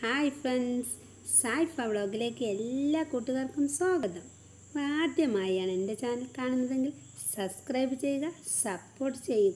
Hi friends, സായിഫ വ്ളോഗിലേക്ക് എല്ലാ കൂട്ടുകാർക്കും സ്വാഗതം. ആദ്യമായാണ് എൻ്റെ ചാനൽ കാണുന്നതെങ്കിൽ സബ്സ്ക്രൈബ് ചെയ്യുക, സപ്പോർട്ട് ചെയ്യുക.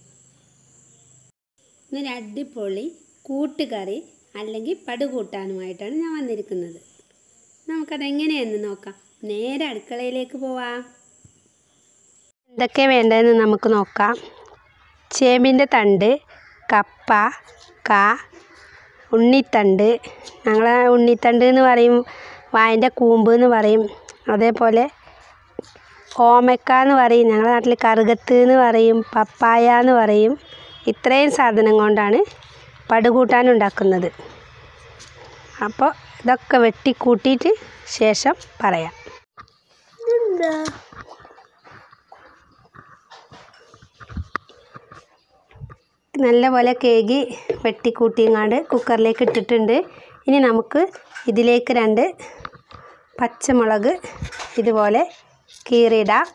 ഇന്നൊരു അടിപൊളി കൂട്ടുകറി അല്ലെങ്കിൽ പടുകൂട്ടാനുമായിട്ടാണ് ഞാൻ വന്നിരിക്കുന്നത്. നമുക്കതെങ്ങനെയെന്ന് നോക്കാം. നേരെ അടുക്കളയിലേക്ക് പോവാം. എന്തൊക്കെ വേണ്ടതെന്ന് നമുക്ക് നോക്കാം. ചേമ്പിൻ്റെ തണ്ട്, കപ്പ, ഉണ്ണിത്തണ്ട്, ഞങ്ങൾ ഉണ്ണിത്തണ്ട് എന്ന് പറയും, വായൻ്റെ കൂമ്പ് എന്ന് പറയും, അതേപോലെ ഓമക്ക എന്ന് പറയും, ഞങ്ങളുടെ നാട്ടിൽ കറുകത്ത് എന്ന് പറയും, പപ്പായ എന്ന് പറയും. ഇത്രയും സാധനം കൊണ്ടാണ് പടുകൂട്ടാൻ ഉണ്ടാക്കുന്നത്. അപ്പോൾ ഇതൊക്കെ വെട്ടിക്കൂട്ടിയിട്ട് ശേഷം പറയാം. നല്ലപോലെ കേകി വെട്ടിക്കൂട്ടിങ്ങാണ്ട് കുക്കറിലേക്ക് ഇട്ടിട്ടുണ്ട്. ഇനി നമുക്ക് ഇതിലേക്ക് 2 പച്ചമുളക് ഇതുപോലെ കീറിയിടാം.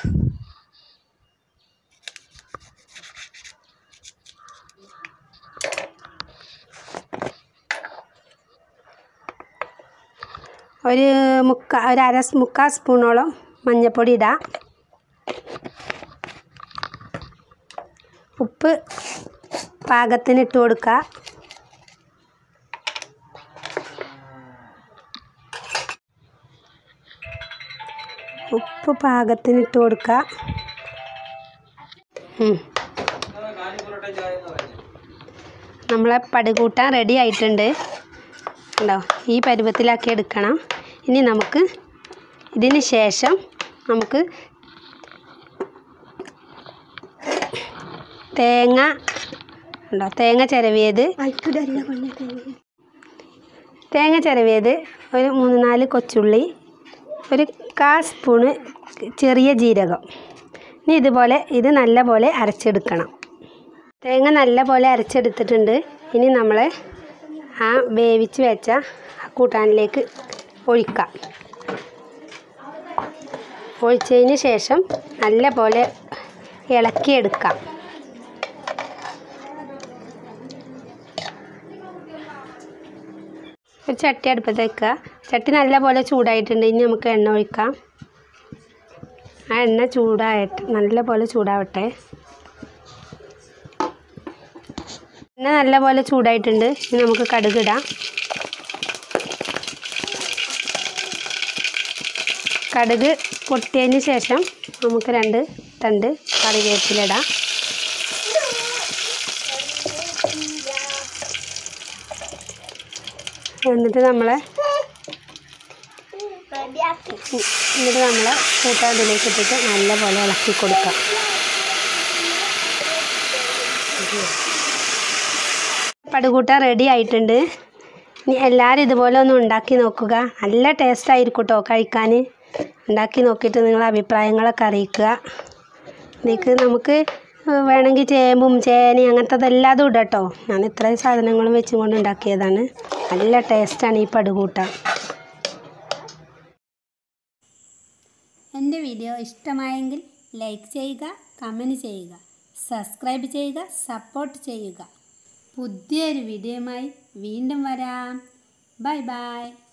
ഒരു മുക്കാൽ സ്പൂണോളം മഞ്ഞൾപ്പൊടി ഇടാം. ഉപ്പ് പാകത്തിന് ഇട്ട് കൊടുക്കുക. നമ്മളെ പടുകൂട്ടാൻ റെഡി ആയിട്ടുണ്ട്. ഉണ്ടോ? ഈ പരുവത്തിലാക്കി എടുക്കണം. ഇനി നമുക്ക് ഇതിന് ശേഷം തേങ്ങ ചിരവിയത് ഒരു 3-4 കൊച്ചുള്ളി, ഒരു 1/4 സ്പൂണ് ചെറിയ ജീരകം. ഇനി ഇത് നല്ലപോലെ അരച്ചെടുക്കണം. തേങ്ങ നല്ലപോലെ അരച്ചെടുത്തിട്ടുണ്ട്. ഇനി നമ്മൾ ആ വേവിച്ച് വെച്ച കൂട്ടാനിലേക്ക് ഒഴിച്ചതിന് ശേഷം നല്ലപോലെ ഇളക്കിയെടുക്കാം. ഒരു ചട്ടി അടുപ്പത്ത് വയ്ക്കുക. ചട്ടി നല്ലപോലെ ചൂടായിട്ടുണ്ട്. ഇനി നമുക്ക് എണ്ണ ഒഴിക്കാം. ആ എണ്ണ നല്ലപോലെ ചൂടാവട്ടെ. എണ്ണ നല്ലപോലെ ചൂടായിട്ടുണ്ട്. ഇനി നമുക്ക് കടുകിടാം. കടുക് പൊട്ടിയതിന് ശേഷം നമുക്ക് 2 തണ്ട് കറിവേപ്പിലിടാം. എന്നിട്ട് നമ്മൾ കൂട്ടാൻ ഇതിലേക്ക് ഇട്ടിട്ട് നല്ലപോലെ ഇളക്കി കൊടുക്കാം. പടുകൂട്ടാൻ റെഡി ആയിട്ടുണ്ട്. ഇനി എല്ലാവരും ഇതുപോലെ ഒന്ന് ഉണ്ടാക്കി നോക്കുക. നല്ല ടേസ്റ്റ് ആയിരിക്കും കേട്ടോ കഴിക്കാൻ. ഉണ്ടാക്കി നോക്കിയിട്ട് നിങ്ങളുടെ അഭിപ്രായങ്ങളൊക്കെ അറിയിക്കുക. ഇതിലേക്ക് നമുക്ക് വേണമെങ്കിൽ ചേമ്പും ചേനയും അങ്ങനത്തതെല്ലാതും ഇടാം കേട്ടോ. ഞാൻ ഇത്രയും സാധനങ്ങളും വെച്ചും കൊണ്ട് ഉണ്ടാക്കിയതാണ്. നല്ല ടേസ്റ്റാണ് ഈ പടുകൂട്ടാൻ. എൻ്റെ വീഡിയോ ഇഷ്ടമായെങ്കിൽ ലൈക്ക് ചെയ്യുക, കമൻറ്റ് ചെയ്യുക, സബ്സ്ക്രൈബ് ചെയ്യുക, സപ്പോർട്ട് ചെയ്യുക. പുതിയൊരു വീഡിയോയുമായി വീണ്ടും വരാം. Bye by.